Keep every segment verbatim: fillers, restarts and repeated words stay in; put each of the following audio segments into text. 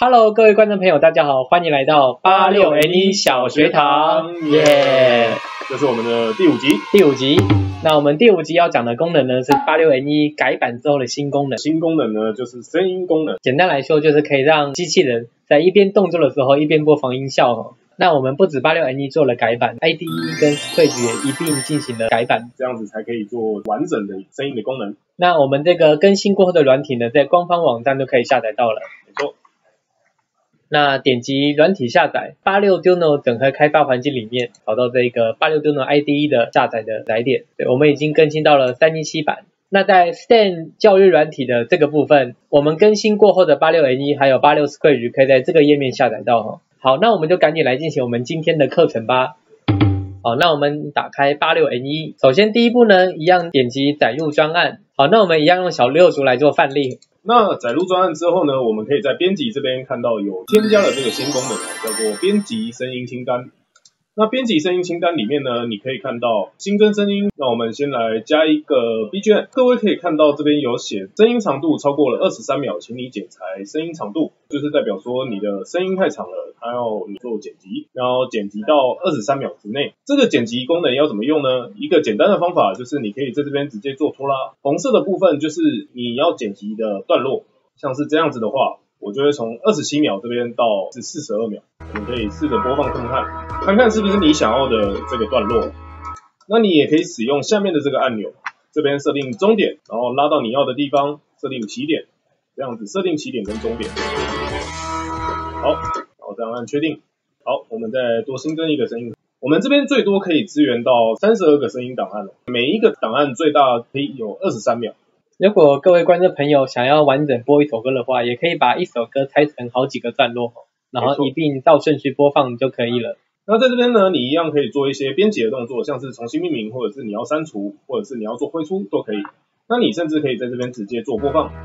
Hello， 各位观众朋友，大家好，欢迎来到八六 N 一小学堂，耶、yeah ！ 这是我们的第五集。 第五集，那我们第五集要讲的功能呢，是八六 N 一改版之后的新功能。 新功能呢，就是声音功能。 简单来说，就是可以让机器人在一边动作的时候，一边播放音效哦。那我们不止八六 N 一做了改版 ，I D E 跟 Squidge 也一并进行了改版， 这样子才可以做完整的声音的功能。 那我们这个更新过后的软体呢，在官方网站都可以下载到了。 没错。 那点击软体下载，八六 Duino 整合开发环境里面，找到这个八六 Duino I D E 的下载的载点。对，我们已经更新到了三一七版。那在 S T E M 教育软体的这个部分，我们更新过后的八六 N 一还有八六 Squidge 可以在这个页面下载到哈。好，那我们就赶紧来进行我们今天的课程吧。好，那我们打开八六 N 一，首先第一步呢，一样点击载入专案。好，那我们一样用小六组来做范例。 那载入专案之后呢，我们可以在编辑这边看到有添加了这个新功能，叫做编辑声音清单。那编辑声音清单里面呢，你可以看到新增声音。那我们先来加一个 B G M， 各位可以看到这边有写声音长度超过了二十三秒，请你剪裁声音长度，就是代表说你的声音太长了，它要你做剪辑，然后剪辑到二十三秒之内。这个剪辑功能要怎么用呢？一个简单的方法就是你可以在这边直接做拖拉，红色的部分就是你要剪辑的段落，像是这样子的话，我就会从二十七秒这边到是四十二秒，我们可以试着播放看看，看看是不是你想要的这个段落。那你也可以使用下面的这个按钮，这边设定终点，然后拉到你要的地方，设定起点，这样子设定起点跟终点。好，然后这样按确定。好，我们再多新增一个声音。我们这边最多可以支援到三十二个声音档案，每一个档案最大可以有二十三秒。 如果各位观众朋友想要完整播一首歌的话，也可以把一首歌拆成好几个段落，然后一并照顺序播放就可以了。 那在这边呢，你一样可以做一些编辑的动作，像是重新命名，或者是你要删除，或者是你要做汇出都可以。那你甚至可以在这边直接做播放。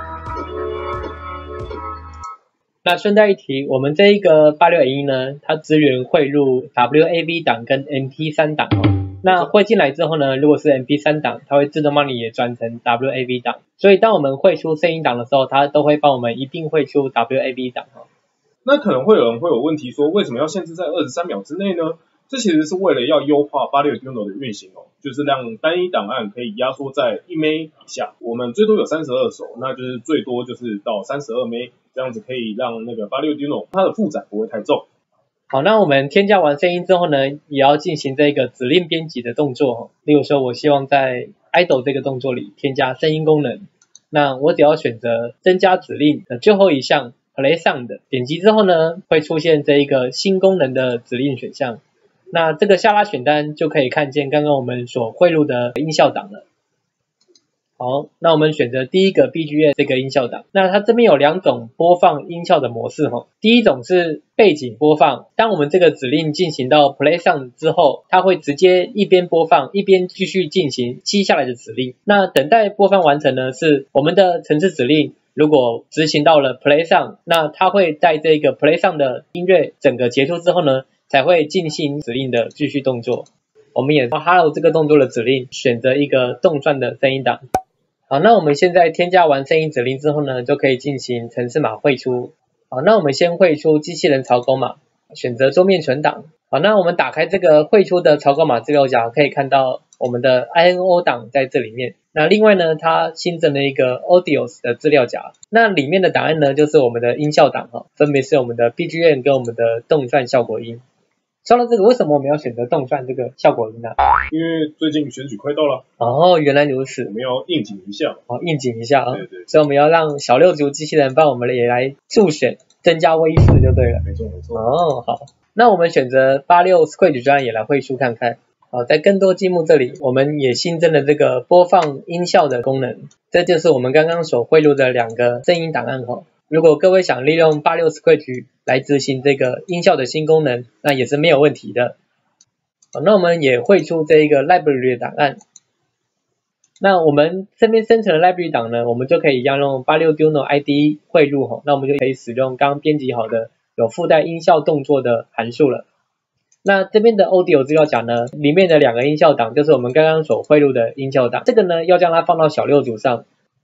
那顺带一提，我们这一个八六 N 一呢，它支援汇入 W A V 档跟 M P 三 档哦。那汇进来之后呢，如果是 M P 三 档，它会自动帮你也转成 W A V 档。所以当我们汇出声音档的时候，它都会帮我们一并汇出 W A V 档哦。 那可能会有人会有问题说，为什么要限制在二十三秒之内呢？这其实是为了要优化八六 Duino 的运行哦，就是让单一档案可以压缩在一 M B 以下。我们最多有三十二首，那就是最多就是到三十二 M B， 这样子可以让那个八六 Duino 它的负载不会太重。 好，那我们添加完声音之后呢，也要进行这个指令编辑的动作。例如说，我希望在 idle 这个动作里添加声音功能，那我只要选择增加指令的最后一项 play sound， 点击之后呢，会出现这一个新功能的指令选项。那这个下拉选单就可以看见刚刚我们所汇入的音效档了。好，那我们选择第一个 B G M 这个音效档。那它这边有两种播放音效的模式齁。第一种是背景播放，当我们这个指令进行到 play sound 之后，它会直接一边播放一边继续进行接下来的指令。那等待播放完成呢，是我们的程式指令如果执行到了 play sound， 那它会在这个 play sound 的音乐整个结束之后呢，才会进行指令的继续动作。我们也 hello 这个动作的指令，选择一个动算的声音档。好，那我们现在添加完声音指令之后呢，就可以进行程式码汇出。好，那我们先汇出机器人草稿码，选择桌面存档。好，那我们打开这个汇出的草稿码资料夹，可以看到我们的 I N O 档在这里面。那另外呢，它新增了一个 Audios 的资料夹，那里面的档案呢，就是我们的音效档哈，分别是我们的 B G M 跟我们的动算效果音。说到这个，为什么我们要选择动算这个效果音呢？ 因为最近选举快到了。 哦，原来如此。 我们要应景一下。 哦，应景一下啊。 对对。 所以我们要让小六族机器人帮我们也来助选，增加威势就对了。 没错没错。 哦，好。那我们选择八六 Squidge 专案也来汇出看看。好，在更多积木这里，我们也新增了这个播放音效的功能。这就是我们刚刚所汇入的两个声音档案哈。如果各位想利用八六 Squidge 来执行这个音效的新功能，那也是没有问题的。好，那我们也汇出这一个 library 的档案。那我们这边生成的 library 档呢，我们就可以一样用八六 Duino I D E 汇入吼，那我们就可以使用刚刚编辑好的有附带音效动作的函数了。那这边的 audio 资料夹呢，里面的两个音效档就是我们刚刚所汇入的音效档，这个呢要将它放到小六组上。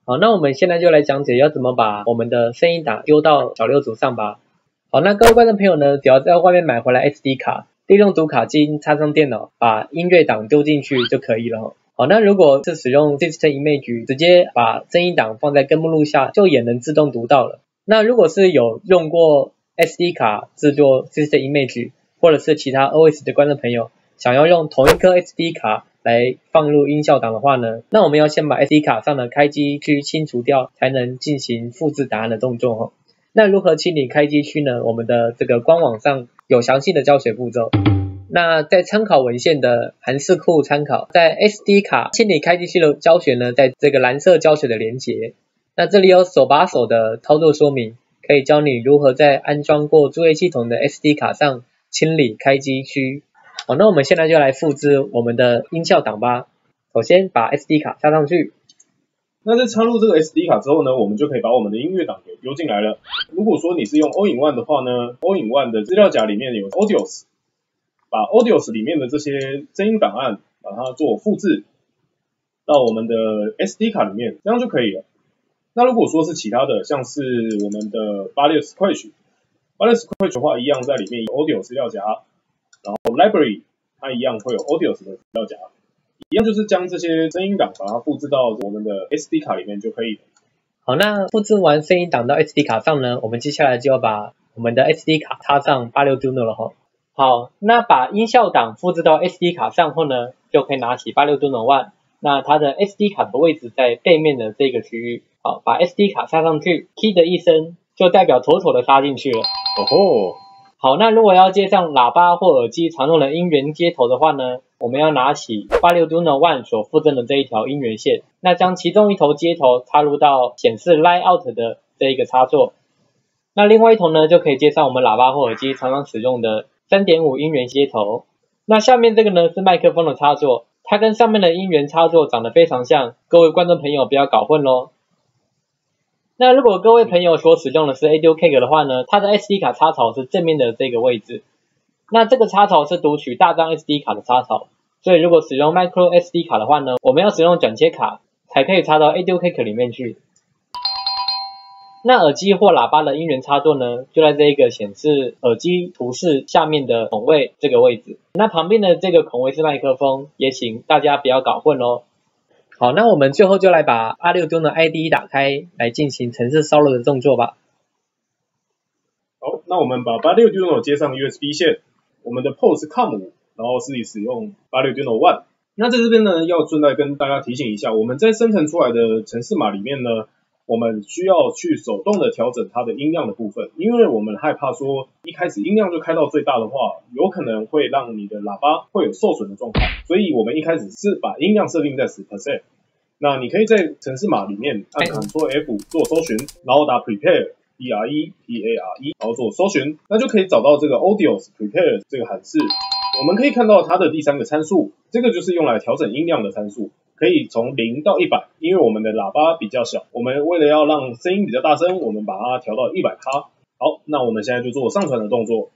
好，那我们现在就来讲解要怎么把我们的声音档丢到小六组上吧。好，那各位观众朋友呢，只要在外面买回来 S D 卡，利用读卡机插上电脑，把音乐档丢进去就可以了。好，那如果是使用 System Image， 直接把声音档放在根目录下，就也能自动读到了。那如果是有用过 S D 卡制作 System Image， 或者是其他 O S 的观众朋友，想要用同一颗 S D 卡来放入音效档的话呢，那我们要先把 S D 卡上的开机区清除掉，才能进行复制档案的动作。那如何清理开机区呢？我们的这个官网上有详细的教学步骤。那在参考文献的函式库参考，在 S D 卡清理开机区的教学呢，在这个蓝色教学的连结。那这里有手把手的操作说明，可以教你如何在安装过作业系统的 S D 卡上清理开机区。好，那我们现在就来复制我们的音效档吧。首先把 S D 卡插上去。 那在插入这个 S D 卡之后呢，我们就可以把我们的音乐档给丢进来了。如果说你是用 All in One 的话呢 ，All in One 的资料夹里面有 Audios， 把 Audios 里面的这些声音档案把它做复制到我们的 S D 卡里面，这样就可以了。那如果说是其他的，像是我们的八六 Scratch， 八六 Scratch 的话，一样在里面有 Audio 资料夹，然后 Library 它一样会有 Audios 的资料夹。一样就是将这些声音档把它复制到我们的 S D 卡里面就可以了。 好，那复制完声音档到 S D 卡上呢，我们接下来就要把我们的 S D 卡插上 八六 Duino 了齁。好，那把音效档复制到 S D 卡上后呢，就可以拿起 八六 Duino One， 那它的 S D 卡的位置在背面的这个区域。好，把 S D 卡插上去 ，key 的一声就代表妥妥的插进去了。 哦吼。 好，那如果要接上喇叭或耳机常用的音源接头的话呢，我们要拿起八六 Duino One 所附赠的这一条音源线，那将其中一头接头插入到显示 Line Out 的这一个插座，那另外一头呢就可以接上我们喇叭或耳机常常使用的 三点五 音源接头。那下面这个呢是麦克风的插座，它跟上面的音源插座长得非常像，各位观众朋友不要搞混咯。那如果各位朋友所使用的是 Audio Cake 的话呢，它的 S D 卡插槽是正面的这个位置。那这个插槽是读取大张 S D 卡的插槽，所以如果使用 Micro S D 卡的话呢，我们要使用转接卡才可以插到 Audio Cake 里面去。那耳机或喇叭的音源插座呢，就在这一个显示耳机图示下面的孔位这个位置。那旁边的这个孔位是麦克风，也请大家不要搞混咯。好，那我们最后就来把八六 Duino I D E 打开，来进行程式烧录的动作吧。 好，那我们把八六 Duino 接上 U S B 线，我们的 port 是 com 五，然后是使用八六 Duino One。那在这边呢，要顺带跟大家提醒一下，我们在生成出来的程式码里面呢，我们需要去手动的调整它的音量的部分，因为我们害怕说一开始音量就开到最大的话，有可能会让你的喇叭会有受损的状况，所以我们一开始是把音量设定在 百分之十。那你可以在程式码里面按 Ctrl F 做搜寻，然后打 prepare P R E P A R E， 然后做搜寻，那就可以找到这个 Audios Prepare 这个函式。我们可以看到它的第三个参数，这个就是用来调整音量的参数，可以从零到一百，因为我们的喇叭比较小，我们为了要让声音比较大声，我们把它调到一百帕。好，那我们现在就做上传的动作。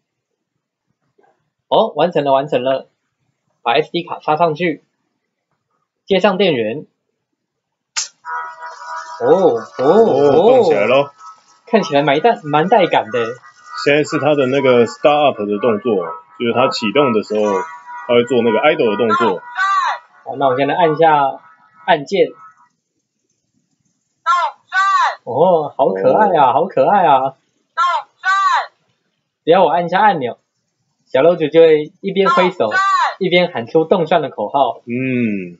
哦，完成了，完成了，把 S D 卡插上去，接上电源。哦哦哦，动起来咯， 看起来蛮带蛮带感的。 现在是它的那个 start up 的动作，就是它启动的时候，它会做那个 idle 的动作。 好，那我现在按一下按键。哦，好可爱啊，好可爱啊！只要我按一下按钮，小楼主就会一边挥手，一边喊出动算的口号。 嗯。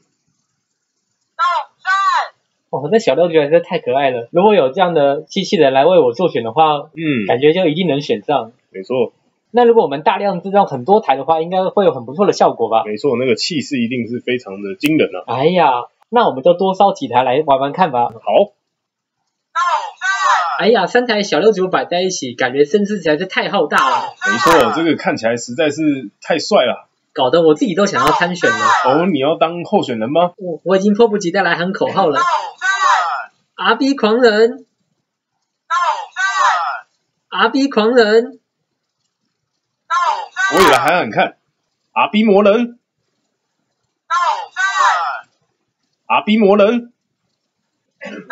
哦，这小六觉得真是太可爱了。如果有这样的机器人来为我做选的话， 嗯， 感觉就一定能选上。 没错。 那如果我们大量制造很多台的话，应该会有很不错的效果吧？ 没错，那个气势一定是非常的惊人啊。 哎呀，那我们就多烧几台来玩玩看吧。 好。 哎呀，三台小六组摆在一起，感觉声势实在是太浩大了。 没错，这个看起来实在是太帅了。 搞得我自己都想要参选了。 哦，你要当候选人吗？ 我我已经迫不及待来喊口号了。R B 狂人 ，R B 狂人， 我也来喊喊看 ，R B 魔人 ，R B 魔人，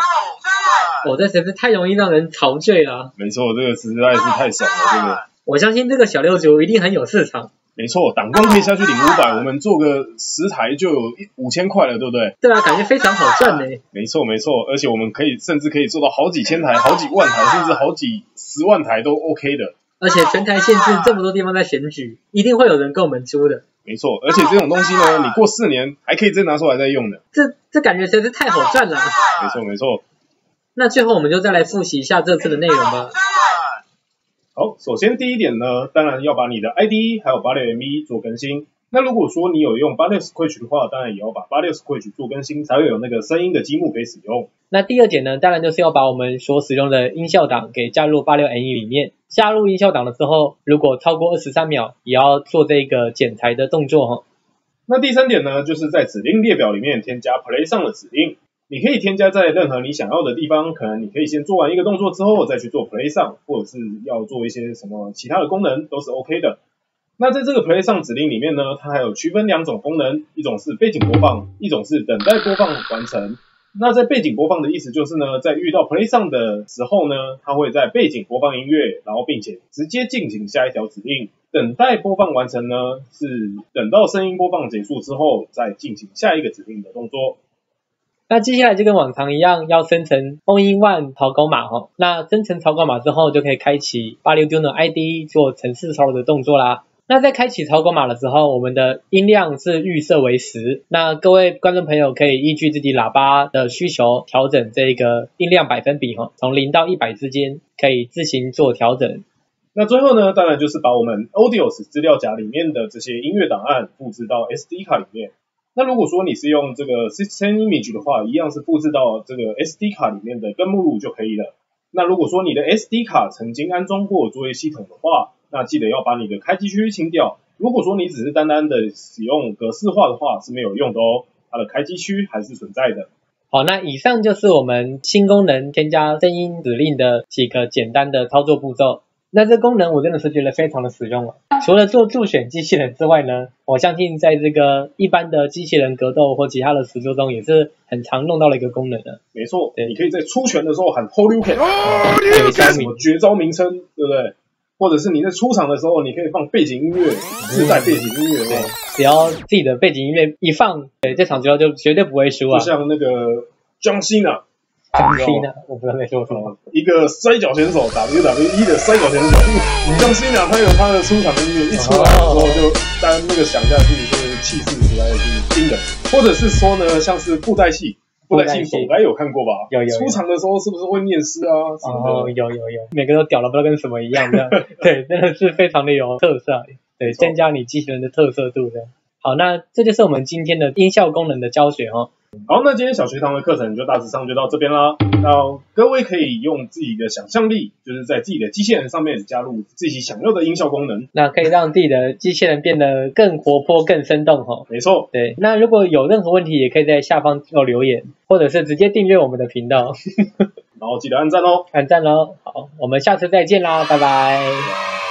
我、哦、这真是太容易让人陶醉了、啊。 没错，这个实在是太爽了，这个。 我相信这个小六九一定很有市场。 没错，党工可以下去领五百，我们做个十台就有五千块了，对不对？ 对啊，感觉非常好赚呢。 没错没错，而且我们可以甚至可以做到好几千台、好几万台，甚至好几十万台都 OK 的。 而且全台限制这么多地方在选举，一定会有人跟我们租的。 没错，而且这种东西呢，你过四年还可以再拿出来再用的。 这这感觉真是太好赚了。 没错没错。 那最后我们就再来复习一下这次的内容吧。 好，首先第一点呢，当然要把你的 I D 还有八六 M V 做更新。那如果说你有用八六 Squash 的话，当然也要把八六 Squash 做更新，才会有那个声音的积木可以使用。 那第二点呢，当然就是要把我们所使用的音效档给加入八六 M V 里面。加入音效档的时候，如果超过二十三秒，也要做这个剪裁的动作哈。 那第三点呢，就是在指令列表里面添加 Play 上的指令。你可以添加在任何你想要的地方，可能你可以先做完一个动作之后再去做 Play 上，或者是要做一些什么其他的功能都是 OK 的。那在这个 Play 上指令里面呢，它还有区分两种功能，一种是背景播放，一种是等待播放完成。那在背景播放的意思就是呢，在遇到 Play 上的时候呢，它会在背景播放音乐，然后并且直接进行下一条指令。等待播放完成呢，是等到声音播放结束之后再进行下一个指令的动作。 那接下来就跟往常一样，要生成 All in One 草稿码齁。那生成草稿码之后，就可以开启八六 Duino I D 做程式操作的动作啦。那在开启草稿码的时候，我们的音量是预设为十。那各位观众朋友可以依据自己喇叭的需求调整这个音量百分比齁，从零到一百之间可以自行做调整。 那最后呢，当然就是把我们 Audios 资料夹里面的这些音乐档案复制到 S D 卡里面。那如果说你是用这个 System Image 的话，一样是复制到这个 S D 卡里面的根目录就可以了。那如果说你的 S D 卡曾经安装过作业系统的话，那记得要把你的开机区清掉。如果说你只是单单的使用格式化的话是没有用的哦，它的开机区还是存在的。 好，那以上就是我们新功能添加声音指令的几个简单的操作步骤。那这功能我真的是觉得非常的实用了。除了做助选机器人之外呢，我相信在这个一般的机器人格斗或其他的实作中也是很常用到的一个功能的。 没错，对，你可以在出拳的时候喊 Horyuken， 有什么绝招名称，对不对？或者是你在出场的时候，你可以放背景音乐，自带背景音乐，对， 只要自己的背景音乐一放，对，这场之后就绝对不会输啊。 就像那个 John Cena。 John Cena， 我不知道在说什么。 一个摔跤选手 ，W W E 的摔跤选手。John Cena 他有他的出场音乐，一出来的时候就当那个响下去，就是气势实在是惊人。或者是说呢，像是布袋戏，布袋戏总该有看过吧？ 有有。 出场的时候是不是会念诗啊？ 哦，有有有，每个都屌了，不知道跟什么一样的。对，真的是非常的有特色，对，增加你机器人的特色度的。好，那这就是我们今天的音效功能的教学哦。 好，那今天小学堂的课程就大致上就到这边啦。那各位可以用自己的想象力，就是在自己的机器人上面加入自己想要的音效功能， 那可以让自己的机器人变得更活泼、更生动哈。 没错， 对。那如果有任何问题，也可以在下方做留言，或者是直接订阅我们的频道， 然后记得按赞哦， 按赞喽。好，我们下次再见啦，拜拜。